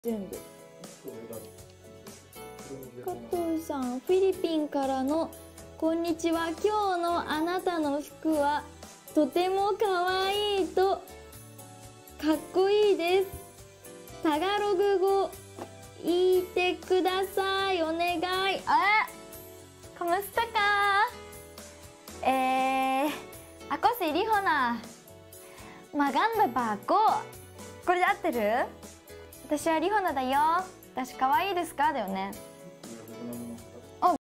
全部。加藤さん、フィリピンからのこんにちは。今日のあなたの服はとても可愛いとかっこいいです。タガログ語言ってください。お願い。 Kamusta ka? Ako si Rihona. Maganda ba ako? これで合ってる？私はリホナだよ。私可愛いですかだよね。